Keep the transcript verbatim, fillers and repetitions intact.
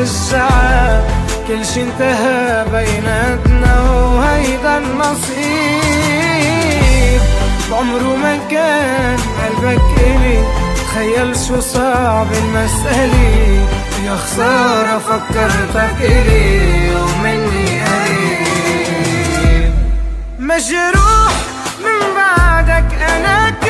الساعة كل شي انتهى بيناتنا وهيدا النصيب. بعمره ما كان قلبك إلي، تخيل شو صعب المسألة، يا خسارة فكرتك إلي ومني قريب. مجروح من بعدك أنا